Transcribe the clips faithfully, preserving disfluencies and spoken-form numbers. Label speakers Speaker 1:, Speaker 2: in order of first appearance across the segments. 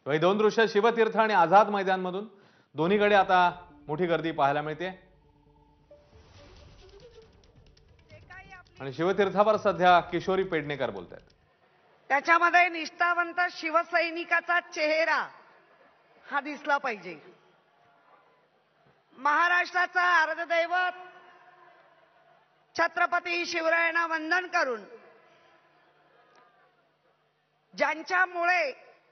Speaker 1: ही दोन दृश्य शिवतीर्थ आणि आझाद मैदानमधून दोन्हीकडे आता मोठी गर्दी पाहायला मिळते आणि शिवतीर्थावर सध्या किशोरी पेडणेकर बोलतात।
Speaker 2: त्याच्यामध्ये निष्ठावंत शिवसैनिकाचा चेहरा हा दिसला पाहिजे। महाराष्ट्राचा आराध्यदैवत छत्रपती शिवरायांना वंदन करून ज्यांच्यामुळे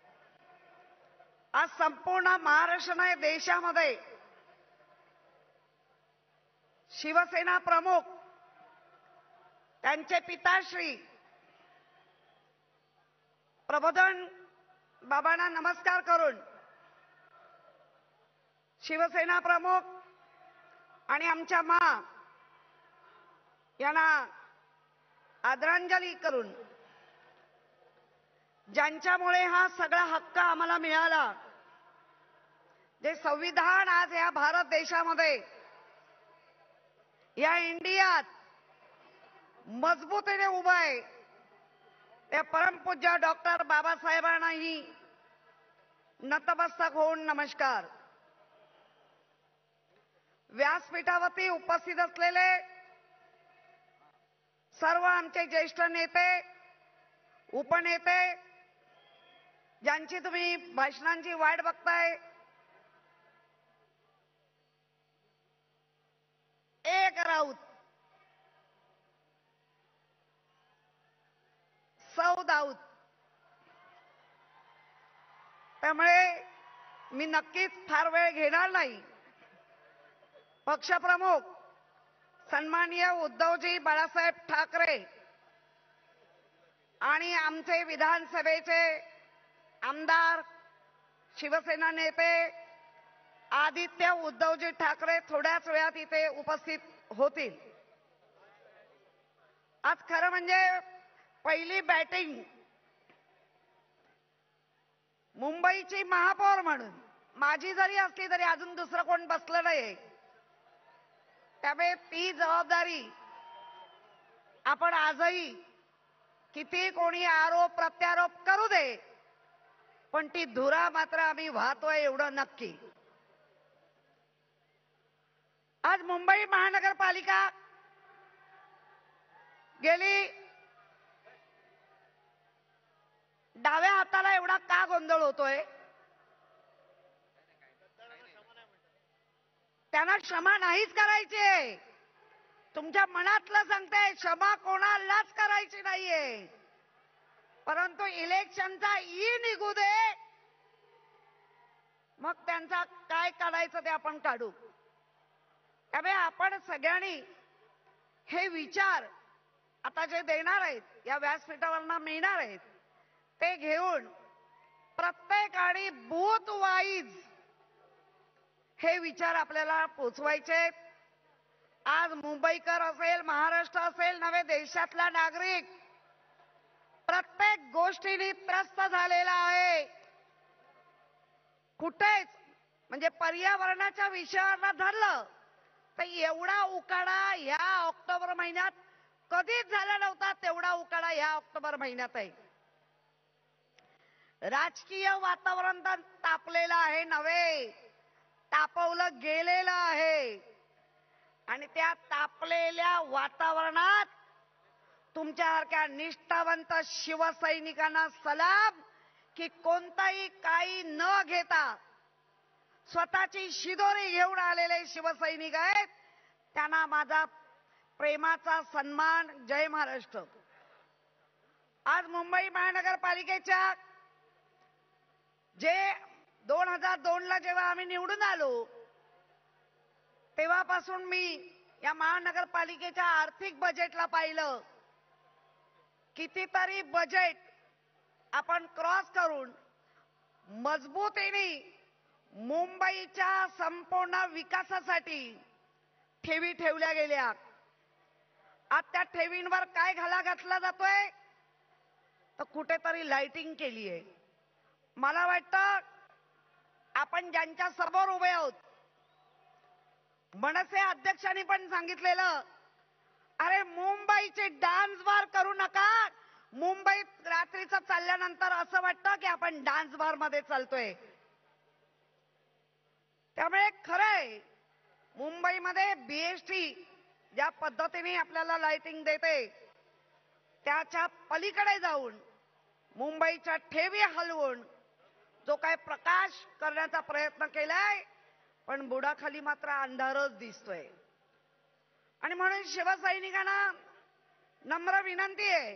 Speaker 2: आज संपूर्ण महाराष्ट्र नाही देशामध्ये शिवसेना प्रमुख त्यांचे पिताश्री प्रबोधन बाबांना नमस्कार करून शिवसेना प्रमुख आणि आमच्या मा यांना आदरांजली करून ज्यांच्यामुळे हा सगळा हक्क आम्हाला मिळाला, जे संविधान आज या भारत देशामध्ये या इंडियात मजबूतीने उभं आहे, त्या परमपूज्य डॉक्टर बाबासाहेबांनाही नतमस्तक होऊन नमस्कार। व्यासपीठावरती उपस्थित असलेले सर्व आमचे ज्येष्ठ नेते, उपनेते, ज्यांची तुम्ही भाषणांची वाट बघताय, एक राऊत, सौ दाऊद, त्यामुळे मी नक्कीच फार वेळ घेणार नाही। पक्षप्रमुख सन्माननीय उद्धवजी बाळासाहेब ठाकरे आणि आमचे विधानसभेचे आमदार शिवसेना नेते आदित्य उद्धवजी ठाकरे थोड्याच वेळात इथे उपस्थित होतील। आज खरं म्हणजे पहिली बॅटिंग मुंबईची महापौर म्हणून माझी जरी असली तरी अजून दुसरं कोण बसलं नाही, त्यामुळे ती जबाबदारी आपण आजही किती कोणी आरोप प्रत्यारोप करू दे, पण ती धुरा मात्र आम्ही वाहतोय एवढं नक्की। आज मुंबई महानगरपालिका गेली डाव्या हाताला एवढा का गोंधळ होतोय? त्यांना क्षमा नाहीच करायची, तुमच्या मनातलं सांगते, क्षमा कोणालाच करायची नाहीये, परंतु इलेक्शनचा ई निघू दे, मग त्यांचा काय काढायचं ते आपण काढू। त्यामुळे आपण सगळ्यांनी हे विचार आता जे देणार आहेत या व्यासपीठावरना मिळणार आहेत ते घेऊन प्रत्येकाने बूथ वाईज हे विचार आपल्याला पोचवायचे। आज मुंबईकर असेल, महाराष्ट्र असेल, नवे देशातला नागरिक प्रत्येक गोष्टीने त्रस्त झालेला आहे। कुठेच म्हणजे पर्यावरणाच्या विषयावर धरलं तर एवढा उकाडा या ऑक्टोबर महिन्यात कधीच झाला नव्हता, तेवढा उकाडा या ऑक्टोबर महिन्यात आहे। राजकीय वातावरण तर तापलेलं आहे नव्हे, तापवलं गेलेलं आहे आणि त्या तापलेल्या वातावरणात तुमच्यासारख्या निष्ठावंत शिवसैनिकांना सलाम की कोणताही काही न घेता स्वतःची शिदोरी घेऊन आलेले शिवसैनिक आहेत, त्यांना माझा प्रेमाचा सन्मान। जय महाराष्ट्र। आज मुंबई महानगरपालिकेच्या जे दोन हजार दोन ला जेव्हा आम्ही निवडून आलो तेव्हापासून मी या महानगरपालिकेच्या आर्थिक बजेटला पाहिलं, कितीतरी बजेट आपण क्रॉस करून मजबूतीने मुंबईच्या संपूर्ण विकासासाठी ठेवी ठेवल्या गेल्या। आज त्या ठेवींवर काय घाला घातला जातोय तर कुठेतरी लाइटिंग केली आहे। मला वाटतं आपण ज्यांच्या समोर उभे आहोत, मनसे अध्यक्षांनी पण सांगितलेलं, अरे मुंबईचे डान्स बार करू नका, मुंबईत रात्रीचं चालल्यानंतर असं वाटतं की आपण डान्स बार मध्ये चालतोय. त्यामुळे खरंय मुंबईमध्ये बीएसटी ज्या पद्धतीने आपल्याला लाइटिंग देते त्याच्या पलीकडे जाऊन मुंबईच्या ठेवी हलवून जो काय प्रकाश करण्याचा प्रयत्न केलाय, पण बुडाखाली मात्र अंधारच दिसतोय. आणि म्हणून शिवसैनिकांना नम्र विनंती आहे,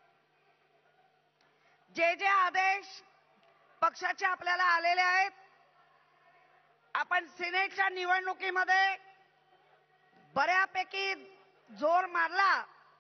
Speaker 2: जे जे आदेश पक्षाचे आपल्याला आलेले आहेत, आपण सिनेटच्या निवडणुकीमध्ये बऱ्यापैकी जोर मारला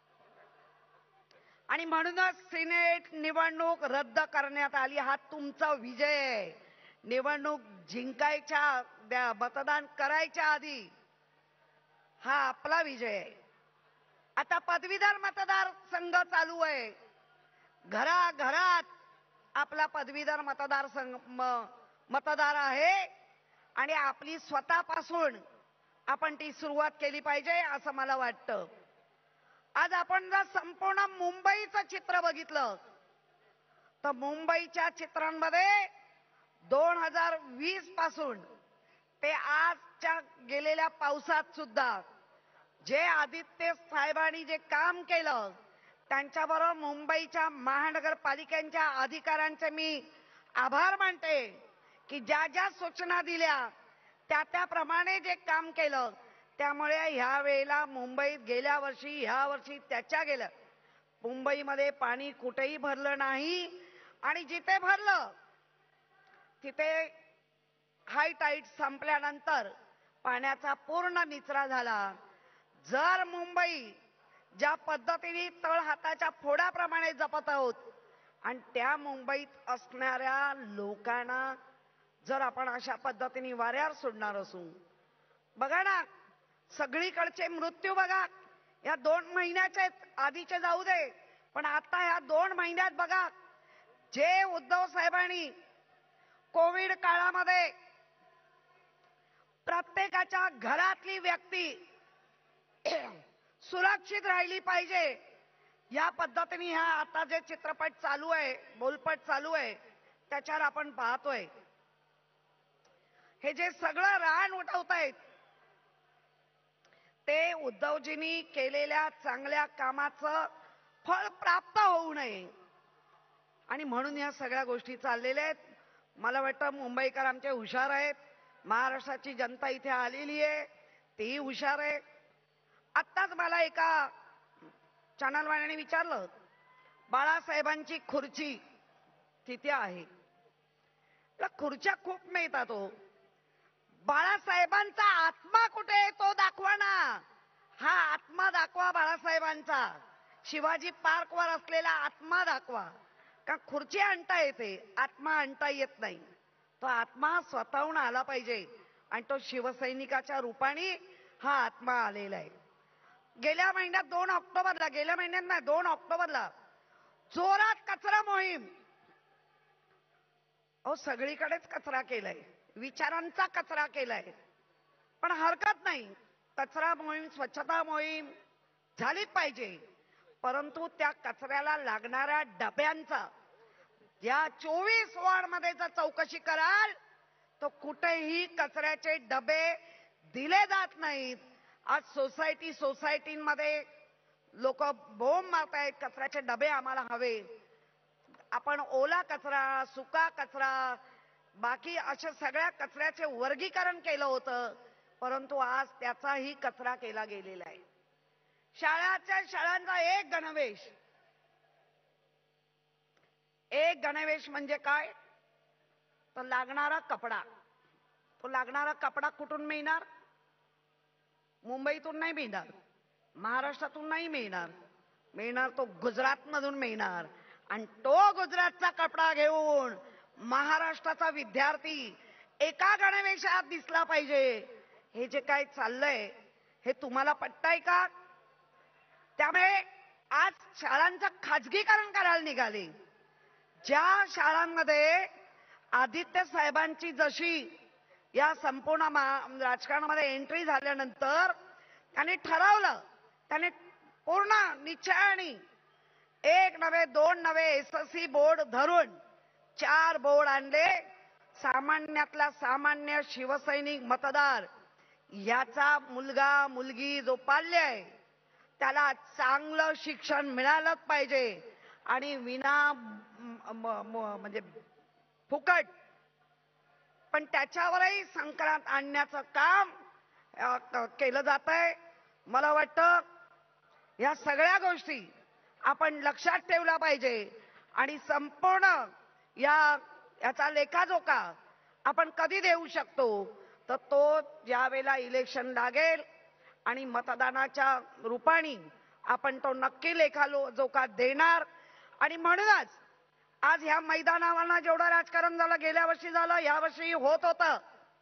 Speaker 2: आणि म्हणूनच सिनेट निवडणूक रद्द करण्यात आली. हा तुमचा विजय आहे. निवडणूक जिंकायच्या, मतदान करायच्या आधी हा आपला विजय आहे. आता पदवीधर मतदार संघ चालू आहे. घराघरात आपला पदवीधर मतदार संघ मतदार आहे आणि आपली स्वतःपासून आपण ती सुरुवात केली पाहिजे असं मला वाटतं. आज आपण जर संपूर्ण मुंबईचं चित्र बघितलं तर मुंबईच्या चित्रांमध्ये दोन हजार वीस पासून ते आजच्या गेलेल्या पावसात सुद्धा जे आदित्य साहेबांनी जे काम केलं त्यांच्याबरोबर मुंबईच्या महानगरपालिकेच्या अधिकाऱ्यांचे मी आभार मानते की ज्या ज्या सूचना दिल्या त्या त्याप्रमाणे जे काम केलं. त्यामुळे ह्या वेळेला मुंबईत गेल्या वर्षी ह्या वर्षी त्याच्या गेल्या मुंबईमध्ये पाणी कुठेही भरलं नाही आणि जिथे भरलं तिथे हाय टाईड संपल्यानंतर पाण्याचा पूर्ण निचरा झाला. जर मुंबई ज्या पद्धतीने तळहाताच्या फोडाप्रमाणे जपत आहोत आणि त्या मुंबईत असणाऱ्या लोकांना जर आपण अशा पद्धतीने वाऱ्यावर सोडणार असू, बघा ना सगळीकडचे मृत्यू बघा. या दोन महिन्याचे आधीचे जाऊ दे, पण आता ह्या दोन महिन्यात बघा जे उद्धव साहेबांनी कोविड काळामध्ये प्रत्येकाच्या घरातली व्यक्ती सुरक्षित राहिली पाहिजे या पद्धतीने ह्या आता जे चित्रपट चालू आहे, बोलपट चालू आहे, त्याच्यावर आपण पाहतोय. हे जे सगळं रान उठवतायत ते उद्धवजींनी केलेल्या चांगल्या कामाचं फळ प्राप्त होऊ नये आणि म्हणून या सगळ्या गोष्टी चाललेल्या आहेत. मला वाटतं मुंबईकर आमचे हुशार आहेत. महाराष्ट्राची जनता इथे आलेली आहे, तेही हुशार आहे. आत्ताच मला एका चॅनलवाल्याने विचारलं, बाळासाहेबांची खुर्ची तिथे आहे. खुर्च्या खूप मिळतात हो, बाळासाहेबांचा आत्मा कुठे आहे तो दाखवा ना. हा आत्मा दाखवा बाळासाहेबांचा. शिवाजी पार्क वर असलेला आत्मा दाखवा. का खुर्ची आणता येते, आत्मा आणता येत नाही. तो आत्मा स्वतःहून आला पाहिजे आणि तो शिवसैनिकाच्या रूपाने हा आत्मा आलेला आहे. गेल्या महिन्यात दोन ऑक्टोबरला गेल्या महिन्यात नाही दोन ऑक्टोबरला जोरात कचरा मोहीम. अहो सगळीकडेच कचरा केलाय, विचारांचा कचरा केलाय, पण हरकत नाही. कचरा मोहीम, स्वच्छता मोहीम झालीच पाहिजे, परंतु त्या कचऱ्याला लागणाऱ्या डब्यांचा या चोवीस वॉर्ड मध्ये जर चौकशी कराल तर कुठेही कचऱ्याचे डबे दिले जात नाहीत. आज सोसायटी सोसायटीमध्ये लोक बोंब मारतायत, कचऱ्याचे डबे आम्हाला हवे. आपण ओला कचरा, सुका कचरा, बाकी अशा सगळ्या कचऱ्याचे वर्गीकरण केलं होतं, परंतु आज त्याचाही कचरा केला गेलेला आहे. शाळाच्या शाळांचा एक गणवेश एक गणवेश म्हणजे काय, तर लागणारा कपडा. तो लागणारा कपडा कुठून मिळणार? मुंबईतून नाही मिळणार, महाराष्ट्रातून नाही मिळणार, मिळणार तो गुजरात मधून मिळणार. आणि तो गुजरातचा कपडा घेऊन महाराष्ट्राचा विद्यार्थी एका गणवेशात दिसला पाहिजे. हे जे काय चाललंय हे तुम्हाला पटतंय का? त्यामुळे आज शाळांचं खाजगीकरण करायला निघाले. ज्या शाळांमध्ये आदित्य साहेबांची जशी या संपूर्ण राजकारणामध्ये एंट्री झाल्यानंतर त्यांनी ठरवलं, त्याने पूर्ण निश्चयाने एक नव्हे दोन नव्हे एसएससी बोर्ड धरून चार बोर्ड आणले. सामान्यातला सामान्य शिवसैनिक मतदार याचा मुलगा मुलगी जो पाल्य आहे त्याला चांगलं शिक्षण मिळालंच पाहिजे आणि विना म्हणजे फुकट पण त्याच्यावरही संक्रांत आणण्याचं काम केलं जात आहे. मला वाटतं या सगळ्या गोष्टी आपण लक्षात ठेवल्या पाहिजे आणि संपूर्ण या याचा लेखाजोखा आपण कधी देऊ शकतो तर तो ज्या वेळेला इलेक्शन लागेल आणि मतदानाच्या रूपाने आपण तो नक्की लेखाजोखा देणार. आणि म्हणूनच आज ह्या मैदानावर जेवढं राजकारण झालं गेल्या वर्षी झालं या वर्षी होत होतं.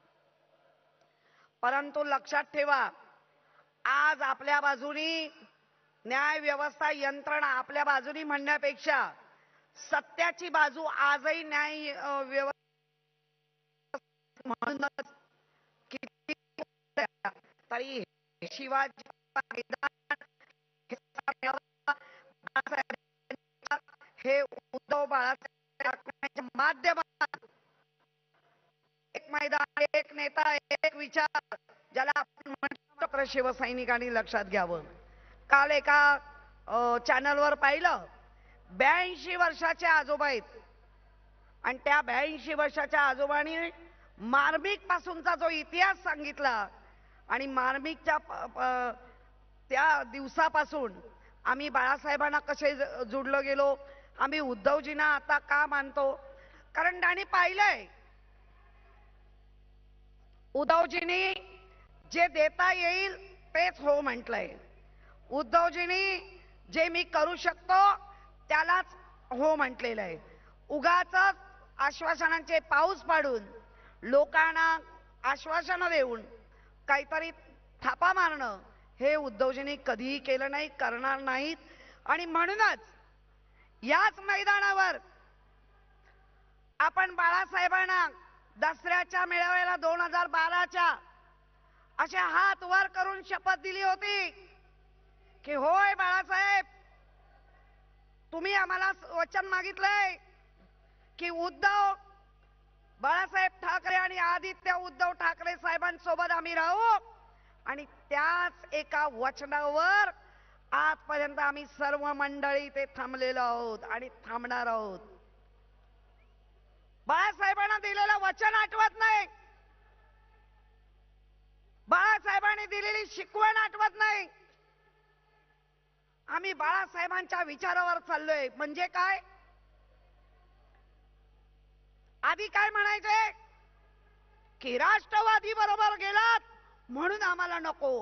Speaker 2: परंतु लक्षात ठेवा आज आपल्या बाजूनी न्याय व्यवस्था यंत्रणा आपल्या बाजूनी म्हणण्यापेक्षा सत्याची बाजू आजही न्याय व्यवस्था म्हणूनच किती तरी शिवाजी हे उद्धव बाळासाहेबांच्या माध्यमातून एक मैदान एक नेता एक विचार ज्याला आपण म्हणतो शिवसैनिकांनी लक्षात घ्यावं. काल एका चॅनलवर पाहिलं ब्याऐंशी वर्षाचे आजोबा आहेत आणि त्या ब्याऐंशी वर्षाच्या आजोबांनी मार्मिक पासूनचा जो इतिहास सांगितला आणि मार्मिकच्या त्या दिवसापासून आम्ही बाळासाहेबांना कसे जोडलो गेलो, आम्ही उद्धवजींना आता का मानतो, कारण त्यांनी पाहिलंय उद्धवजींनी जे देता येईल तेच हो म्हटलंय. उद्धवजींनी जे मी करू शकतो त्यालाच हो म्हटलेलं आहे. उगाच आश्वासनांचे पाऊस पाडून लोकांना आश्वासनं देऊन काहीतरी थापा मारणं हे उद्धवजींनी कधीही केलं नाही, करणार नाहीत. आणि म्हणूनच याच मैदानावर आपण बाळासाहेबांना दसऱ्याच्या मेळाव्याला दोन हजार बाराच्या असे हात वर करून शपथ दिली होती की होय बाळासाहेब तुम्ही आम्हाला वचन मागितलंय की उद्धव बाळासाहेब ठाकरे आणि आदित्य उद्धव ठाकरे साहेबांसोबत आम्ही राहू. आणि त्याच एका वचनावर आजपर्यंत आम्ही सर्व मंडळी ते थांबलेलो आहोत आणि थांबणार आहोत. बाळासाहेबांना दिलेलं वचन आठवत नाही, बाळासाहेबांनी दिलेली शिकवण आठवत नाही. आम्ही बाळासाहेबांच्या विचारावर चाललोय. म्हणजे काय, आधी काय म्हणायचे की राष्ट्रवादी बरोबर गेलात म्हणून आम्हाला नको.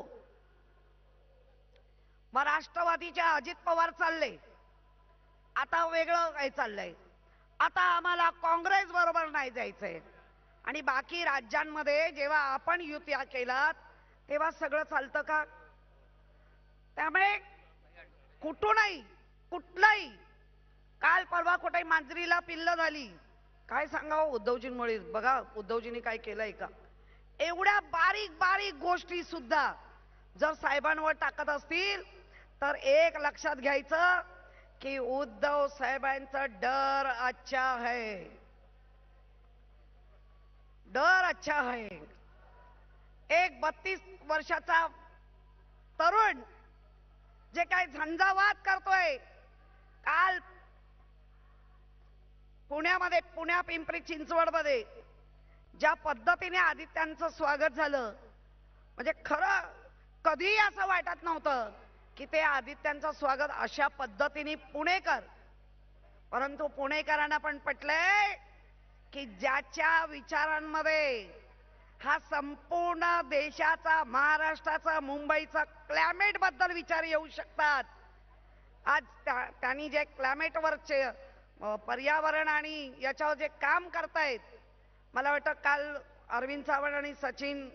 Speaker 2: मग राष्ट्रवादीच्या अजित पवार चालले, आता वेगळं काय चाललंय, आता आम्हाला काँग्रेस बरोबर नाही जायचंय. आणि बाकी राज्यांमध्ये जेव्हा आपण युती केलात तेव्हा सगळं चालतं का. त्यामुळे कुठूनही कुठलाही काल परवा कुठे मांजरीला पिल्ल झाली, काय सांगावं उद्धवजींमुळे. बघा उद्धवजींनी काय केलंय का. एवढ्या बारीक बारीक गोष्टी सुद्धा जर साहेबांवर टाकत असतील तर एक लक्षात घ्यायचं की उद्धव साहेबांचा डर अच्छा है, डर अच्छा है. एक बत्तीस वर्षाचा तरुण जे काय झंझावात करतोय, काल पुण्यामध्ये पुण्या पिंपरी चिंचवड मध्ये ज्या पद्धतीने आदित्यांचं स्वागत झालं, म्हणजे खरं कधी असं वाटत नव्हतं की ते आदित्यांचं स्वागत अशा पद्धतीने पुणेकर. परंतु पुणेकरांना पण पटलंय की ज्याच्या विचारांमध्ये हा संपूर्ण देशाचा महाराष्ट्राचा मुंबईचा क्लायमेट बद्दल विचार येऊ शकतात. आज त्यांनी जे क्लायमेट वरचे पर्यावरण आणि याच्यावर जे काम करतायत, मला वाटतं काल अरविंद सावंत आणि सचिन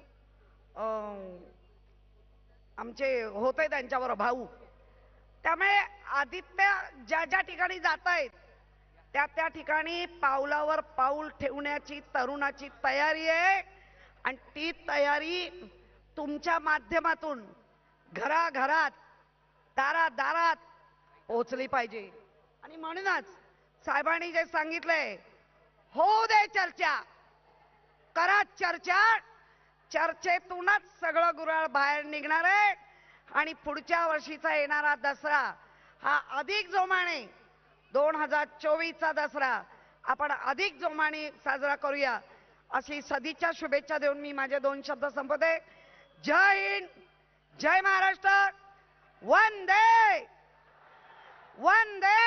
Speaker 2: आमचे होते त्यांच्यावर भाऊ. त्यामुळे आदित्य ज्या ज्या ठिकाणी जात आहेत त्या त्या ठिकाणी पावलावर पाऊल ठेवण्याची तरुणाची तयारी आहे. आणि ती तयारी तुमच्या माध्यमातून घराघरात दारात दारात पोहोचली पाहिजे. आणि म्हणूनच साहेबांनी जे सांगितलंय, होऊ दे चर्चा, करा चर्चा, चर्चेतूनच सगळं गुऱ्हाळ बाहेर निघणार आहे आणि पुढच्या वर्षीचा येणारा दसरा हा अधिक जोमाने, दोन हजार चोवीसचा दसरा आपण अधिक जोमाने साजरा करूया अशी सदिच्छा शुभेच्छा देऊन मी माझे दोन शब्द संपवते. जय हिंद, जय महाराष्ट्र, वंदे वंदे